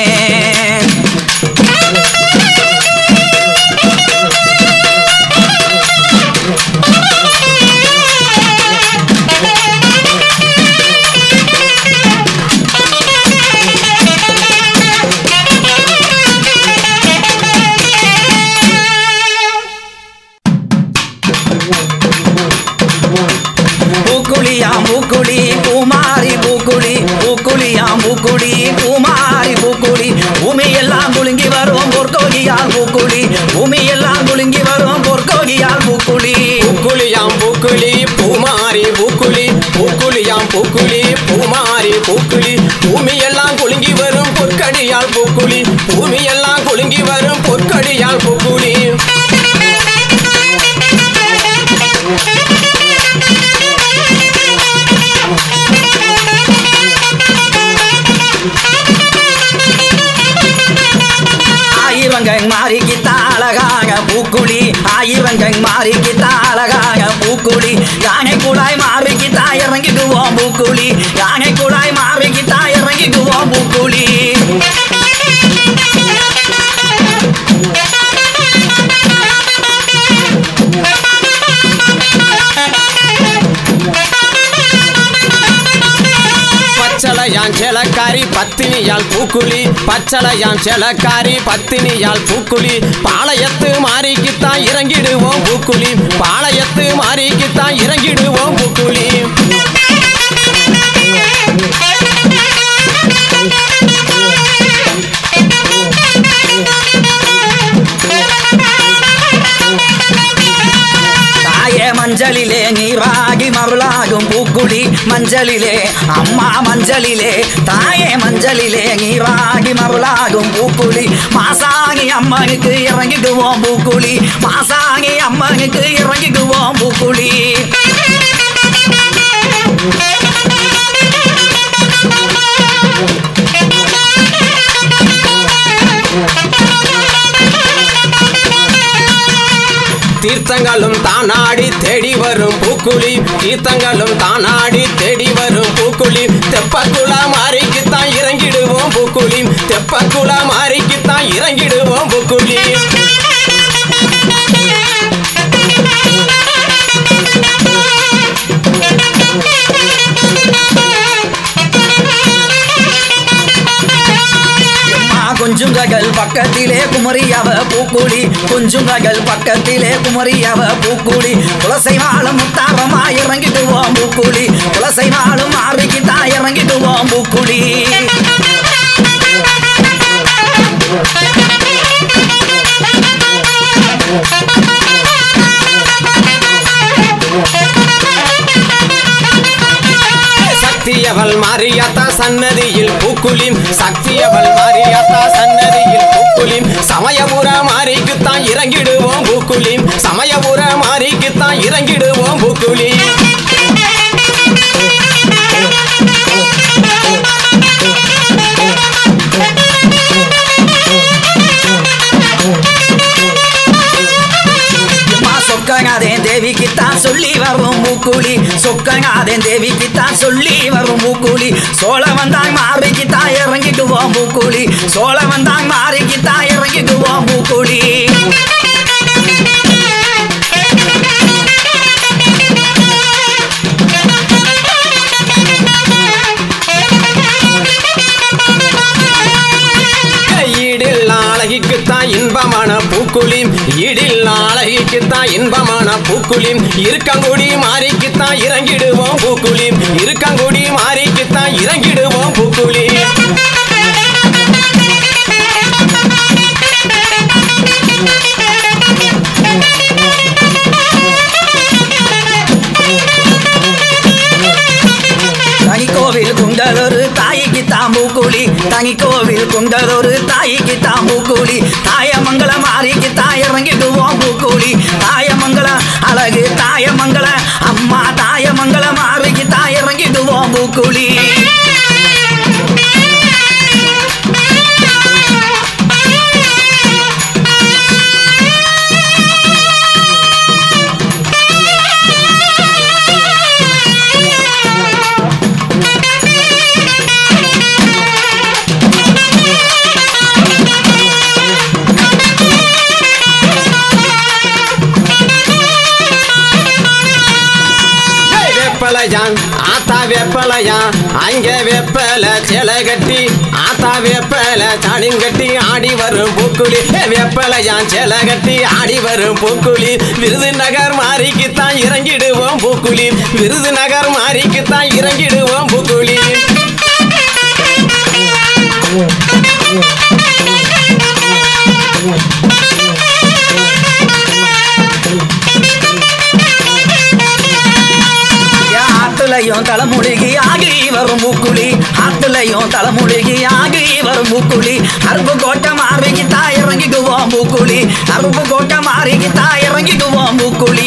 S3: பூக்குழி பூமாரி பூக்குழி பூக்குழியா பூக்குழி பூமாரி பூக்குழி பூமியெல்லாம் குலுங்கி வரும் பொற்கோகியால் பூக்குழி பூமியெல்லாம் குலுங்கி வரும் பொற்கோகியால் பூக்குழி
S4: பூக்குழியாம் பூக்குழி பூமாரி பூக்குழி பூக்குழியாம் பூக்குழி பூமாரி பூக்குழி பூமியெல்லாம் குலுங்கி வரும் பொற்கடியால் பூக்குழி பூமியெல்லாம் குலுங்கி வரும் பொற்கடியால் பூக்குழி
S3: ஆயிரங்கன் மாறிக்கிட்டா அழகாக பூக்குழி ஆயிரங்கன் மாறிக்கிட்டா அழகாக பூக்குழி யானை குழாய் மாறிக்கிட்டா இறங்கிடுவோம் பூக்குழி யானை குழாய் மாறிக்கிட்டா இறங்கிடுவோம் பூக்குழி
S4: பச்சளையான் செலக்காரி பத்தினியால் பூக்குழி பச்சளையான் செலக்காரி பத்தினியால் பூக்குழி பாளையத்து மாறிக்குத்தான் இறங்கிடுவோம் பூக்குழி பாளையத்து மாறிக்குத்தான் இறங்கிடுவோம் பூக்குழி
S3: மஞ்சளிலே நீராகி மருளாகும் பூக்குழி மஞ்சளிலே அம்மா மஞ்சளிலே தாயே மஞ்சளிலே நீராகி மருளாகும் பூக்குழி மாசாகி அம்மனுக்கு இறங்கிடுவோம் பூக்குழி மாசாகி அம்மனுக்கு இறங்கிடுவோம் பூக்குழி
S4: தீர்த்தங்களும் தானாடி தேடி வரும் பூக்குழி தீர்த்தங்களும் தானாடி தேடி வரும் பூக்குழி தெப்பக்குளா மாறிக்குத்தான் இறங்கிடுவோம் பூக்குழி தெப்பக்குளா மாறிக்குத்தான் இறங்கிடுவோம் பூக்குழி
S3: கொஞ்சுங்ககள் பக்கத்திலே குமரியவ பூக்குழி கொஞ்சுங்ககள் பக்கத்திலே குமரியவ பூக்குழி குலசை வாழும் முத்தாரமா இறங்கிடுவோம் பூக்குழி குலசை வாழும் மாறிக்கிட்டா இறங்கிடுவோம் பூக்குழி
S4: சக்தியவள் மாரியாத்தா சன்னதியில் பூக்குழி சக்தியவள் மாரியாத்தா சன்னதியில் பூக்குழி சமயபுர மாரிக்குத்தான் இறங்கிடுவோம் பூக்குழி சமயபுர மாரிக்குத்தான் இறங்கிடுவோம் பூக்குழி
S3: சொக்கநாதன் தேவிக்குத்தான் சொல்லி வரும் பூக்குழி சொக்கநாதன் தேவிக்குத்தான் சொல்லி வரும் பூக்குழி சோழ வந்தாங்க மாறிக்குத்தான் இறங்கிடுவோம் பூக்குழி சோழ வந்தாங்க மாறிக்குத்தான் இறங்கிடுவோம் பூக்குழி
S4: அழகிக்குத்தான் இன்பமான பூக்குழி ஈடில் அழகிக்குத்தான் இன்பமான பூக்குழி இருக்கங்குடி மாறிக்குத்தான் இறங்கிடுவோம் பூக்குழி இருக்கங்குடி மாறிக்குத்தான் இறங்கிடுவோம் பூக்குழி
S3: தனிக்கோவில் குண்டதொரு தாய்க்கு தாம்பூக்குழி தனிக்கோவில் குண்டதொரு தாய்க்கு தாம்பூக்குழி தாயமங்கலம் மாறிக்கு தாய் இறங்கிடுவோம் பூக்குழி தாயமங்கலம் அழகு தாயமங்கலம் அம்மா தாயமங்கலம் மாறிக்கு தாய் இறங்கிடுவோம் பூக்குழி
S4: வேப்பலையான் ஆத்தா வேப்பலையான் அங்க வேப்பல சேலை கட்டி ஆத்தா வேப்பல சாணிங்கட்டி ஆடி வரும் பூக்குழி வேப்பலையான் சேலை கட்டி ஆடி வரும் பூக்குழி விருதுநகர் மாரிக்குத்தான் இறங்கிடுவோம் பூக்குழி விருதுநகர் மாரிக்குத்தான் இறங்கிடுவோம் பூக்குழி
S3: ஆத்துலையும் தலைமுழுகி ஆகி வரும் மூக்குழி ஆத்துலையும் தலைமுழுகி ஆகி வரும் மூக்குழி அருப்பு கோட்டை மாறிக்கு தான் இறங்கிக்குவோம் மூக்குழி அருப்பு கோட்டை மாறிக்கு தான் இறங்கிக்குவோம் மூக்குழி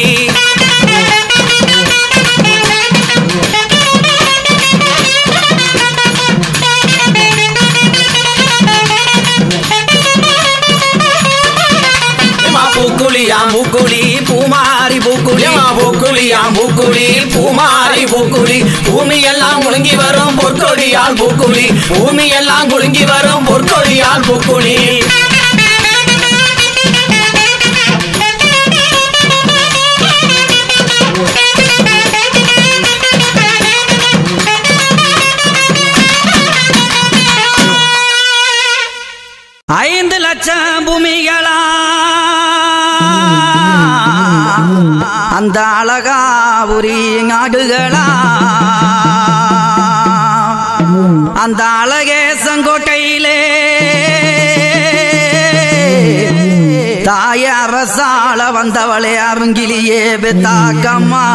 S3: பூக்குழியா பூக்குழி பூமாரி பூக்குழி பூக்குழியா பூக்குழி பூமாரி பூக்குழி பூமி எல்லாம் குலுங்கி வரும் பொற்கொடியால் பூக்குழி பூமி எல்லாம் குலுங்கி வரும் பொற்கொடியால் பூக்குழி ஐந்து லட்சம் பூமிகளா அந்த அழகாபுரி நாடுகளா அந்த அழகே செங்கோட்டையிலே தாய அரசாள வந்தவளே அருங்கிலியே பெத்தாக்கம்மா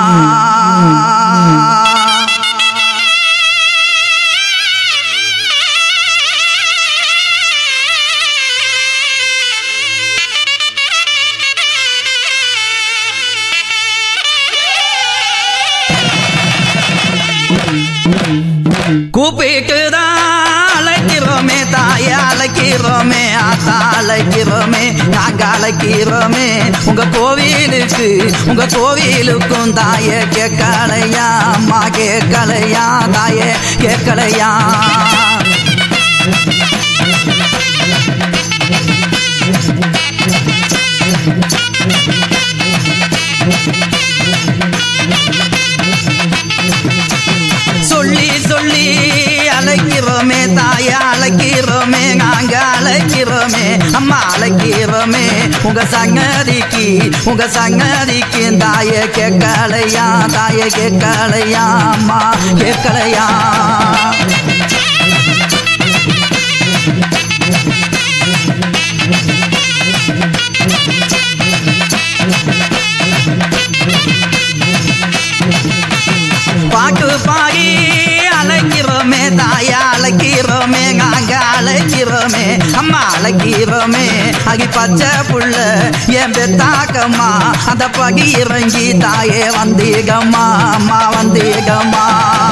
S3: கூப்பிட்டுதான் அழைக்கிறோமே தாய அழைக்கிறோமே ஆத்தா அழைக்கிறோமே நாங்க அழைக்கிறோமே உங்க கோவிலுக்கும் தாய கேட்கலையா அம்மா கேட்கலையா தாய கேட்கலையா சொல்லி சொல்லி அழைக்கிறோமே தாய அழைக்கிறோமே நாங்க அழைக்கிறோமே அம்மா அழைக்கிறோமே உங்க சங்கதிக்கு தாய கேட்கலையா தாய கேட்கலையா அம்மா கேட்கலையா பாட்டு பாடி அழைக்கிறோமே தாய அழைக்கிறோமே நாங்க அழைக்கிறோமே அம்மா அழைக்கிறோமே அகி பச்சை புள்ள என் பெத்தாக்கம்மா அந்த பகி இறங்கி தாயே வந்தீகம்மா அம்மா வந்தீகம்மா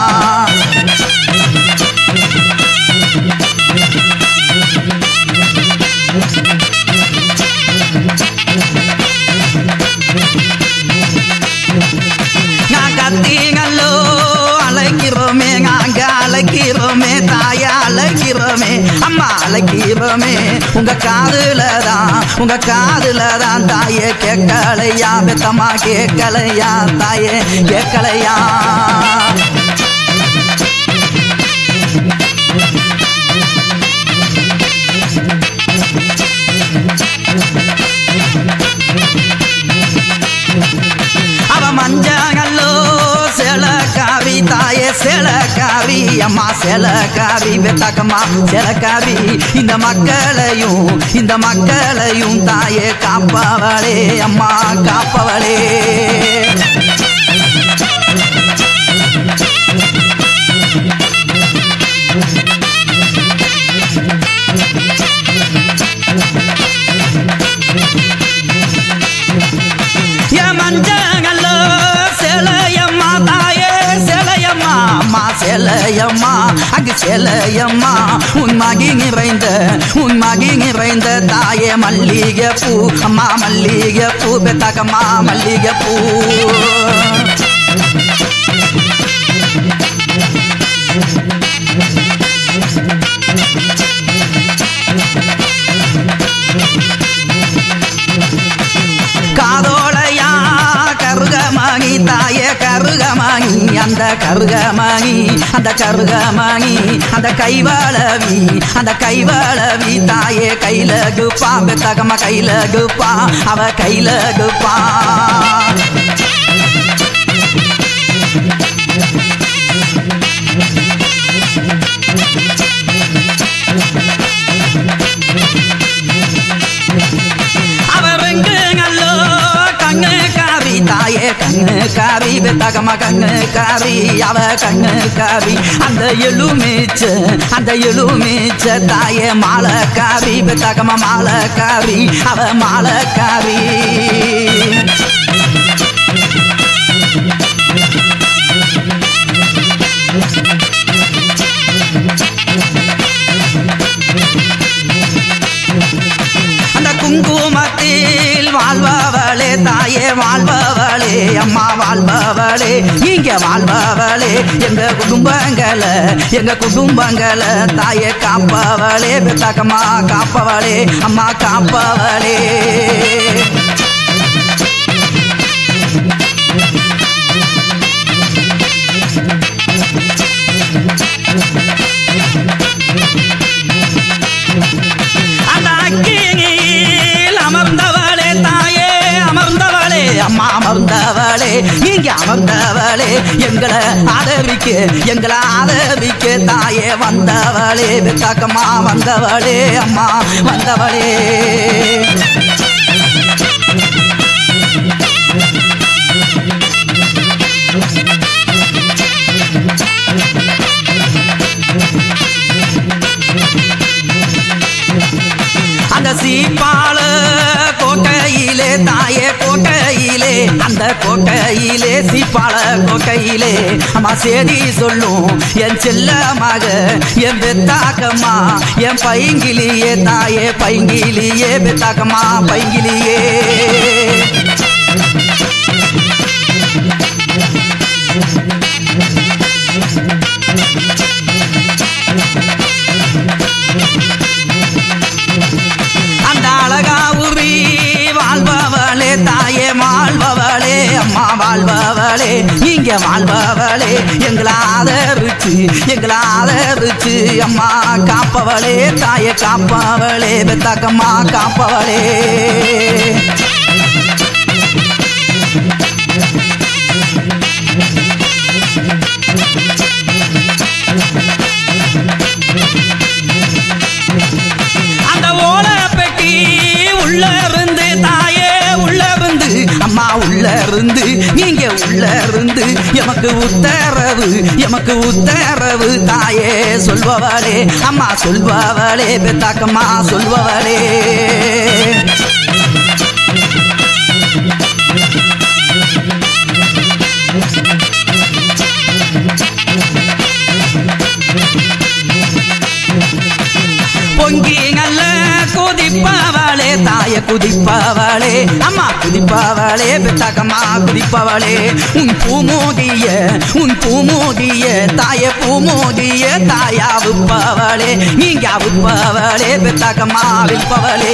S3: கத்திங்களோ அழைக்கிறோமே நாங்க அழைக்கிறோமே தாய அழைக்கிறோமே அம்மா அழைக்கிறோமே உங்க காதுலதான் தாய கேட்கலையா பெத்தம்மா கேட்கலையா தாய கேட்கலையா அவ மஞ்சளோ செலக்காரி தாய செலக்காரி அம்மா செலக்காரி பெத்தாக்கம்மா செலக்காரி இந்த மக்களையும் தாயே காப்பவளே அம்மா காப்பவளே மஞ்சளோ செலையம்மா தாயே செலையம்மா அம்மா செலையம்மா அங்கு செலையம்மா உன் மகி நிறைந்த தாயே மல்லிகை பூ அம்மா மல்லிகை பூ பெத்தாக்கம்மா மல்லிகை பூ காதோளையா கருகமாகி தாயே கருகமாகி அந்த கருகமணி அந்த கருகமணி அந்த கைவளவி தாயே கைலகுப்பா பெத்தகம கைலகுப்பா அவ கைலகுப்பா தாயே கண்ணு காரி பெத்தகம கண்ணு காரி அவ கண்ணு காரி அந்த எலுமிச்ச தாயே மாலை காரி பெத்தகம மாலை காரி அவ மாலை காரி அந்த குங்குமத்தில் வாழ்பவளே தாயே வாழ்பவளே அம்மா வாழ்பவளே இங்க வாழ்பவளே எங்க குடும்பங்களை தாயே காப்பவளே பெத்தகம்மா காப்பவளே அம்மா காப்பவளே அம்மா அமர்ந்தவளே இங்க அமர்ந்தவளே எங்களை ஆதரிக்க தாயே வந்தவளே பெத்தகம்மா வந்தவளே அம்மா வந்தவளே அந்த சீப்பாள கோட்டையிலே தாயே கோட்டையிலே அந்த கோட்டையிலே சீப்பாள கோட்டையிலே அம்மா சேதி சொல்லும் என் செல்லமாக என் பெத்தாக்கம்மா என் பைங்கிலியே தாயே பைங்கிலியே பெத்தாக்கம்மா பைங்கிலியே அந்த அழகாவுரி வாழ்பவளே தாயே வாழ்பவளே அம்மா வாழ்பவளே இங்க வாழ்பவளே எங்களை ஆதரிச்சு அம்மா காப்பவளே தாயே காப்பவளே பெத்தகம்மா காப்பவளே அம்மா உள்ள இருந்து நீங்க உள்ள இருந்து எமக்கு உத்தரவு தாயே சொல்பவளே அம்மா சொல்பவளே பெத்தாக்கம்மா சொல்பவளே பொங்கி நல்ல குதிப்பவளே தாயே குதிப்பவளே அம்மா குதிப்பவளே பெத்தகம்மா குதிப்பவளே உன் பூமோதிய தாயே பூமோதிய தாயா விப்பவளே நீங்க விப்பவளே பெத்தகம்மா விப்பவளே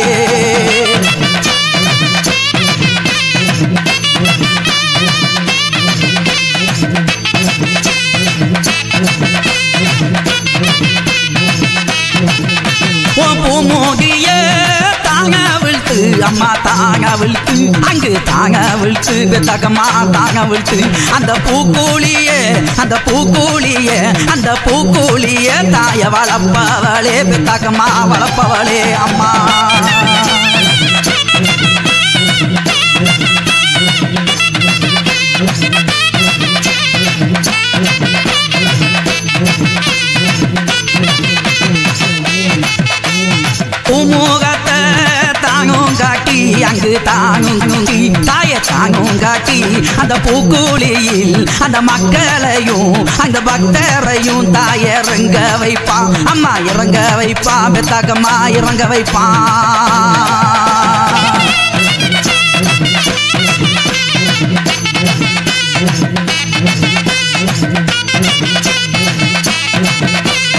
S3: பூமோதிய தாங்க விழ்த்து அம்மா தாங்க விழ்த்து அங்கு தாங்க விழ்த்து பெத்தகம்மா தாங்க விழ்த்து அந்த பூக்கூலிய தாய வளப்பவளே பெத்தகம்மா வளப்பவளே அம்மா பூமுகத்தை தாங்கும் காட்டி அங்கு தாங்கும் தாய தாங்கும் காட்டி அந்த பூக்கூலியில் அந்த மக்களையும் அந்த பக்தரையும் தாய இறங்க வைப்பா அம்மா இறங்க வைப்பா பெத்தகம்மா இறங்க வைப்பா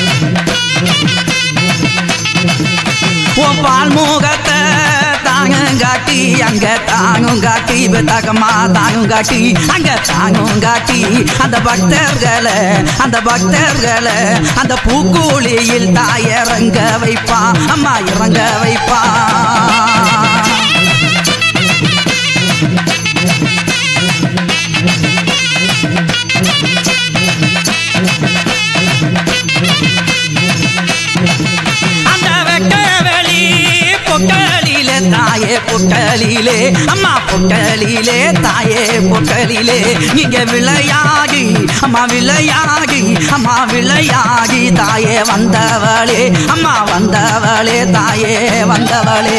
S3: பால் முகத்தை தாங்க தாங்கும் காட்டி அங்க தாங்கும் காட்டி பெத்தாக்கம்மா தாங்கும் காட்டி அங்க தாங்கும் காட்டி அந்த பக்தர்களை அந்த பூக்கூலியில் தாய் இறங்க வைப்பா அம்மா இறங்க வைப்பா தாயே பொட்டலிலே அம்மா பொட்டலிலே தாயே பொட்டலிலே இங்க விளையாடி அம்மா விளையாடி தாயே வந்தவளே அம்மா வந்தவளே தாயே வந்தவளே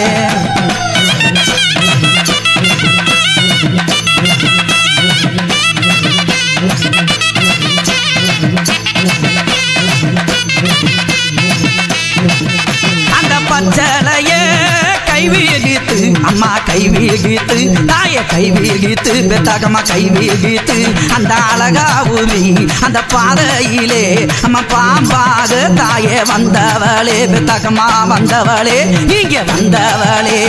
S3: அந்த பச்சளையே கைவிழித்து அம்மா கைவிழித்து தாய கைவிழித்து பெத்தாக்கம்மா கைவிழித்து அந்த அழகாவுமி அந்த பாதையிலே அம்மா பாம்பாக தாயே வந்தவளே பெத்தாக்கம்மா வந்தவளே இங்க வந்தவளே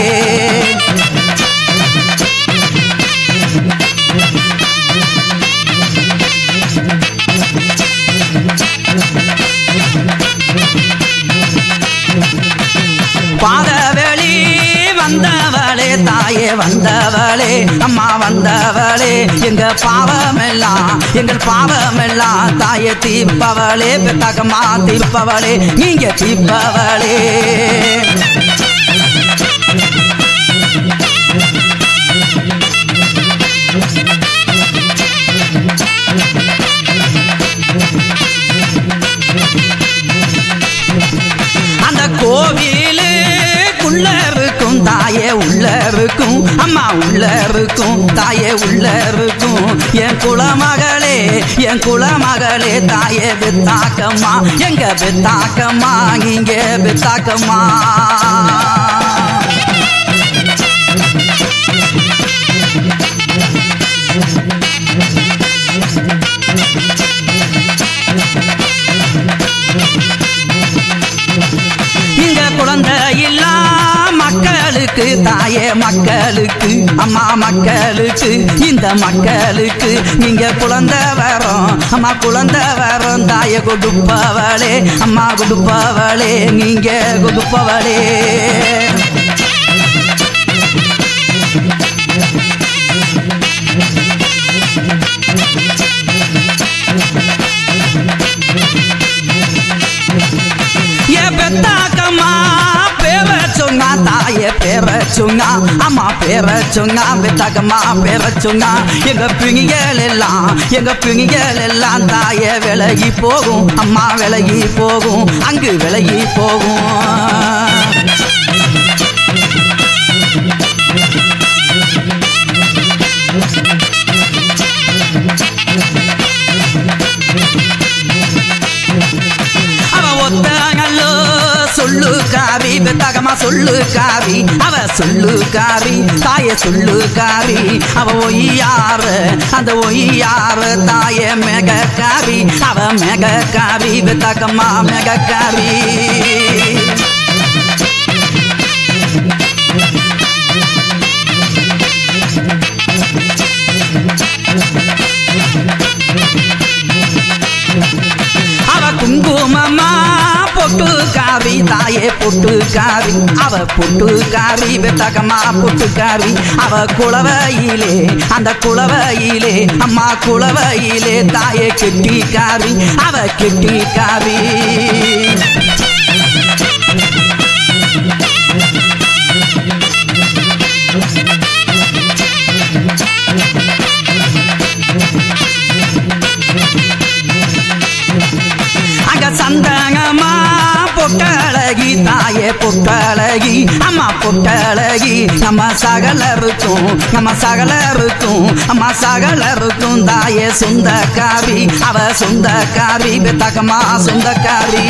S3: பாதவெளி வந்தவளே தாயே வந்தவளே அம்மா வந்தவளே எங்கள் பாவமெல்லாம் தாயே தீர்ப்பவளே பெத்தாக்கம்மா தீர்ப்பவளே நீங்க தீர்ப்பவளே அந்த கோவிலு உள்ள இருக்கும் தாயே உள்ள இருக்கும் அம்மா உள்ள இருக்கும் தாயே உள்ள இருக்கும் என் குலமகளே தாயே பெத்தாக்கம்மா எங்க பெத்தாக்கம்மா இங்க பெத்தாக்கம்மா இங்க குழந்தை இல்லா மக்களுக்கு தாயே மக்களுக்கு அம்மா மக்களுக்கு இந்த மக்களுக்கு நீங்க குழந்தை வரோம் அம்மா குழந்தை வரோம் தாயே கொடுப்பவளே அம்மா கொடுப்பவளே நீங்க கொடுப்பவளே பெத்தாக்கம்மா பேர சொன்னா தாயே பேர சொன்னா அம்மா பேர சொன்னா பெத்தாக்கம்மா பேர சொன்னா எங்க பிணிகள் எல்லாம் தாயே விலகி போகும் அம்மா விலகி போகும் அங்கு விலகி போகும் சொல்லுக்காரி பெத்தாக்கம்மா சொல்லுக்காரி அவ சொல்லுக்காரி தாயே சொல்லுக்காரி அவ ஒய்யாறு அந்த ஒய்யாறு தாயே மெகக்காரி அவ மெகக்காரி பெத்தாக்கம்மா மெகக்காரி அவ குங்குமம்மா பொட்டுக்காரி தாயே பொட்டுக்காரி அவ பொட்டுக்காரி பெத்தாக்கம்மா பொட்டுக்காரி அவ குளவையிலே அந்த குளவையிலே அம்மா குளவையிலே தாயே கெட்டிக்காரி அவ கெட்டிக்காரி அங்க சந்தனமா பொட்டழகி தாயே பொட்டழகி அம்மா பொட்டழகி நம்ம சகலருக்கும் தாயே சொந்தக்காரி அவ சொந்தக்காரி பெத்தாக்கம்மா சொந்தக்காரி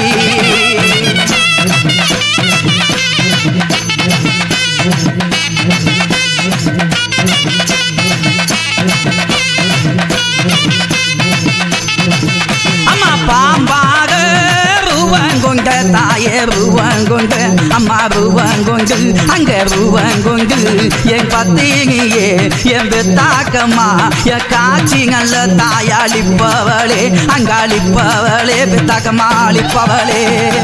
S3: அம்மா பாம்பாக ரூபங்கொண்ட தாயே ரூபங்கொண்ட அம்மா ரூபங்கொண்டு அங்க ரூபங்கொண்டு என் பத்தினியே என் பெத்தாக்கம்மா என் காட்சி நல்ல தாயாளிப்பவளே அங்காளிப்பவளே பெத்தாக்கம்மா அளிப்பவளே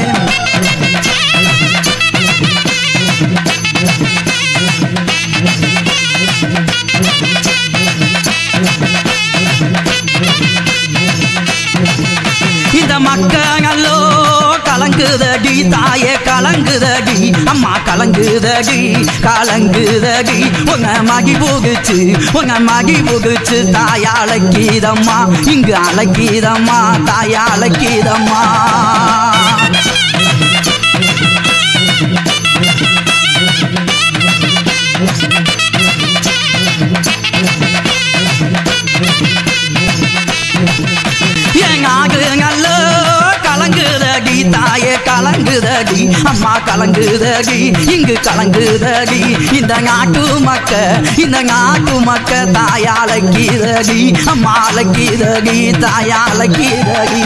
S3: இந்த மக்களோ கலங்குதடி தாயே கலங்குதடி அம்மா கலங்குதடி கலங்குதடி உங்க மகி போகுச்சு தாயா அழைக்கிதம்மா இங்கு அழைக்கிதம்மா தாயா அழைக்கிதம்மா எங்காகுங்களோ கலங்குதடி தாயே கலங்குதடி அம்மா கலங்குதடி இங்கு கலங்குதடி இந்த நாட்டு மக்க தாயாலக்கிதடி அம்மா அலக்கிதடி தாயாலக்கிதடி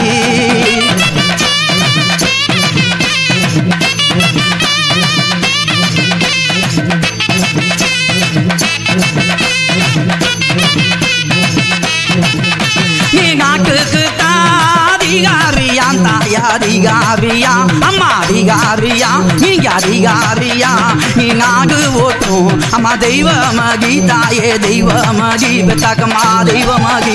S3: நீ நாட்டுக்கு அதிகாரியா தாயாதிகாரியா அம்மா அதிகாரியா நீங்க அதிகாரியா நீ நாடு ஓட்டும் அம்மா தெய்வமகி தாயே தெய்வமகி பெத்தாக்கம்மா தெய்வமகி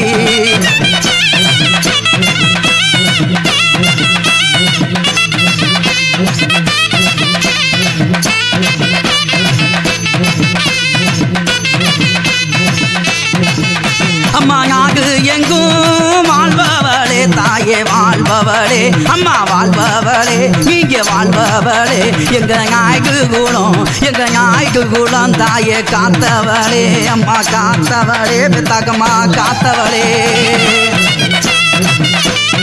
S3: அம்மா நாடு எங்கும் வாழ்பவளே தாயே வாழ்பவளே அம்மா வாழ்பவளே நீங்க வாழ்பவளே எங்க ஞாயிற்று குலம் தாயே காத்தவளே அம்மா காத்தவளே பெத்தாக்கம்மா காத்தவளே